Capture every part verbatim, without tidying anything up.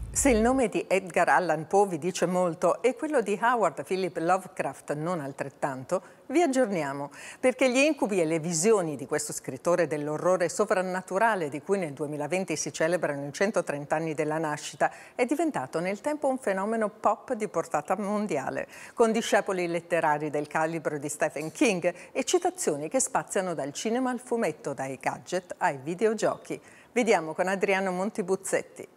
Se il nome di Edgar Allan Poe vi dice molto e quello di Howard Philip Lovecraft non altrettanto, vi aggiorniamo, perché gli incubi e le visioni di questo scrittore dell'orrore sovrannaturale, di cui nel duemilaventi si celebrano i centotrenta anni della nascita, è diventato nel tempo un fenomeno pop di portata mondiale, con discepoli letterari del calibro di Stephen King e citazioni che spaziano dal cinema al fumetto, dai gadget ai videogiochi. Vediamo con Adriano Montibuzzetti.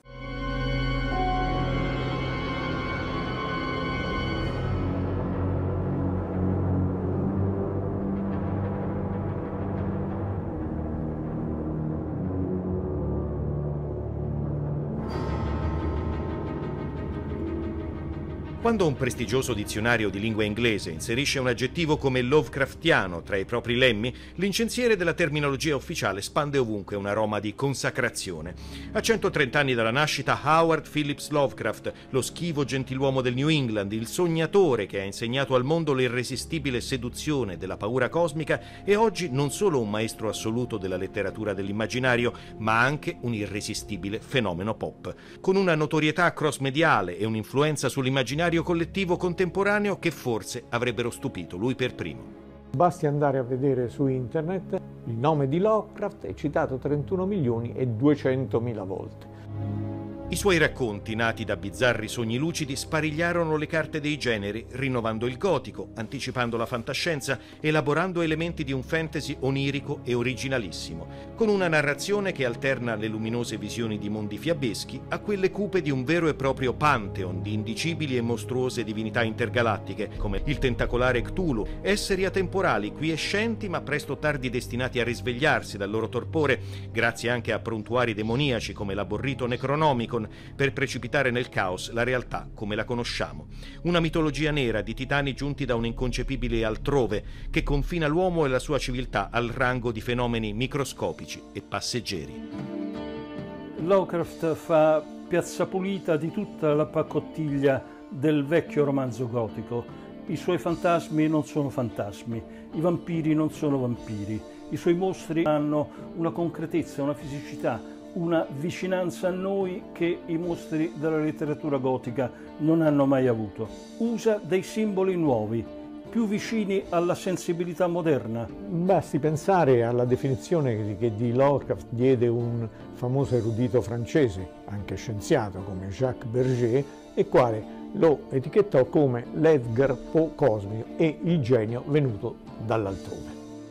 Quando un prestigioso dizionario di lingua inglese inserisce un aggettivo come Lovecraftiano tra i propri lemmi, l'incensiere della terminologia ufficiale spande ovunque un aroma di consacrazione. A centotrenta anni dalla nascita, Howard Phillips Lovecraft, lo schivo gentiluomo del New England, il sognatore che ha insegnato al mondo l'irresistibile seduzione della paura cosmica, è oggi non solo un maestro assoluto della letteratura dell'immaginario, ma anche un irresistibile fenomeno pop, con una notorietà cross-mediale e un'influenza sull'immaginario collettivo contemporaneo che forse avrebbero stupito lui per primo. Basti andare a vedere su internet, il nome di Lovecraft è citato trentuno milioni e duecentomila volte. I suoi racconti, nati da bizzarri sogni lucidi, sparigliarono le carte dei generi, rinnovando il gotico, anticipando la fantascienza, elaborando elementi di un fantasy onirico e originalissimo, con una narrazione che alterna le luminose visioni di mondi fiabeschi a quelle cupe di un vero e proprio pantheon di indicibili e mostruose divinità intergalattiche, come il tentacolare Cthulhu, esseri atemporali, quiescenti ma presto o tardi destinati a risvegliarsi dal loro torpore, grazie anche a prontuari demoniaci come l'aborrito Necronomicon, per precipitare nel caos la realtà come la conosciamo. Una mitologia nera di titani giunti da un inconcepibile altrove che confina l'uomo e la sua civiltà al rango di fenomeni microscopici e passeggeri. Lovecraft fa piazza pulita di tutta la paccottiglia del vecchio romanzo gotico. I suoi fantasmi non sono fantasmi, i vampiri non sono vampiri, i suoi mostri hanno una concretezza, una fisicità, una vicinanza a noi che i mostri della letteratura gotica non hanno mai avuto. Usa dei simboli nuovi, più vicini alla sensibilità moderna. Basti pensare alla definizione che di Lovecraft diede un famoso erudito francese, anche scienziato, come Jacques Berger, il quale lo etichettò come l'Edgar Poe cosmico e il genio venuto dall'altrove.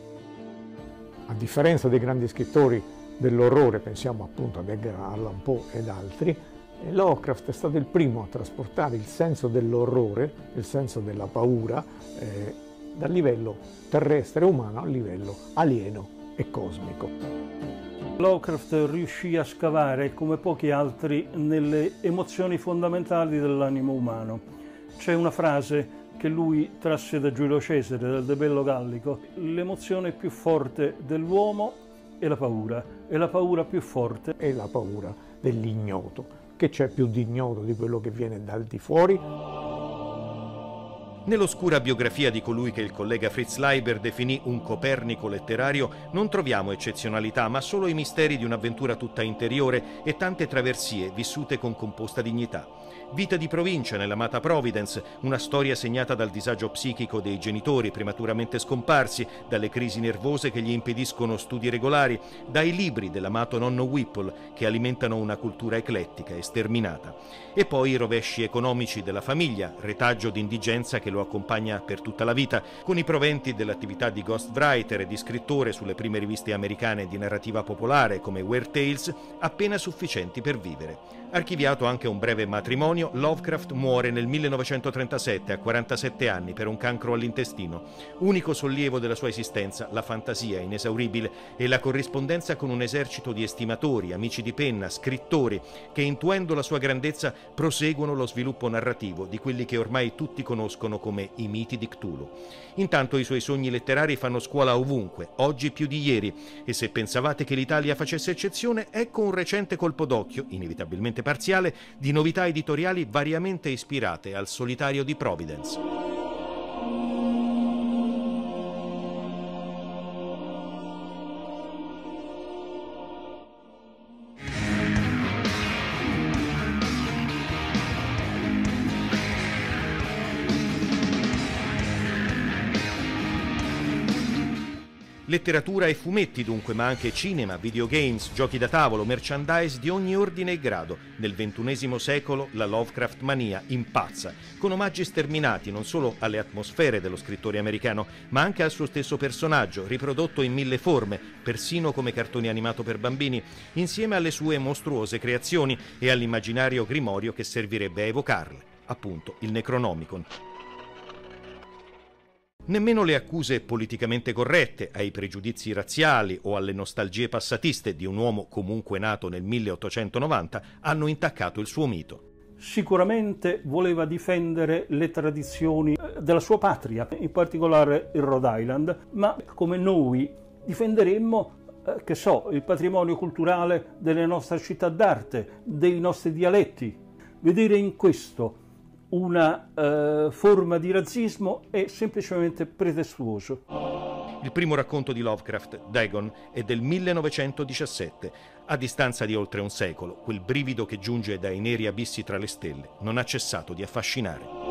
A differenza dei grandi scrittori dell'orrore, pensiamo appunto ad Edgar Allan Poe ed altri, Lovecraft è stato il primo a trasportare il senso dell'orrore, il senso della paura, eh, dal livello terrestre umano al livello alieno e cosmico. Lovecraft riuscì a scavare, come pochi altri, nelle emozioni fondamentali dell'animo umano. C'è una frase che lui trasse da Giulio Cesare, dal De Bello Gallico: l'emozione più forte dell'uomo è la paura, e la paura più forte è la paura dell'ignoto. Che c'è più di ignoto di quello che viene dal di fuori? Nell'oscura biografia di colui che il collega Fritz Leiber definì un Copernico letterario non troviamo eccezionalità, ma solo i misteri di un'avventura tutta interiore e tante traversie vissute con composta dignità. Vita di provincia nell'amata Providence, una storia segnata dal disagio psichico dei genitori prematuramente scomparsi, dalle crisi nervose che gli impediscono studi regolari, dai libri dell'amato nonno Whipple che alimentano una cultura eclettica e sterminata. E poi i rovesci economici della famiglia, retaggio di indigenza che lo accompagna per tutta la vita, con i proventi dell'attività di ghostwriter e di scrittore sulle prime riviste americane di narrativa popolare come Weird Tales, appena sufficienti per vivere. Archiviato anche un breve matrimonio, Lovecraft muore nel millenovecentotrentasette a quarantasette anni per un cancro all'intestino. Unico sollievo della sua esistenza, la fantasia inesauribile e la corrispondenza con un esercito di estimatori, amici di penna, scrittori, che intuendo la sua grandezza proseguono lo sviluppo narrativo di quelli che ormai tutti conoscono come i miti di Cthulhu. Intanto i suoi sogni letterari fanno scuola ovunque, oggi più di ieri, e se pensavate che l'Italia facesse eccezione, ecco un recente colpo d'occhio, inevitabilmente parziale, di novità editoriali variamente ispirate al solitario di Providence. Letteratura e fumetti dunque, ma anche cinema, videogames, giochi da tavolo, merchandise di ogni ordine e grado. Nel ventunesimo secolo la Lovecraft mania impazza, con omaggi sterminati non solo alle atmosfere dello scrittore americano, ma anche al suo stesso personaggio, riprodotto in mille forme, persino come cartone animato per bambini, insieme alle sue mostruose creazioni e all'immaginario grimorio che servirebbe a evocarle, appunto il Necronomicon. Nemmeno le accuse politicamente corrette, ai pregiudizi razziali o alle nostalgie passatiste di un uomo comunque nato nel milleottocentonovanta hanno intaccato il suo mito. Sicuramente voleva difendere le tradizioni della sua patria, in particolare il Rhode Island, ma come noi difenderemmo, eh, che so, il patrimonio culturale delle nostre città d'arte, dei nostri dialetti. Vedere in questo una eh, forma di razzismo è semplicemente pretestuoso. Il primo racconto di Lovecraft, Dagon, è del millenovecentodiciassette. A distanza di oltre un secolo, quel brivido che giunge dai neri abissi tra le stelle non ha cessato di affascinare.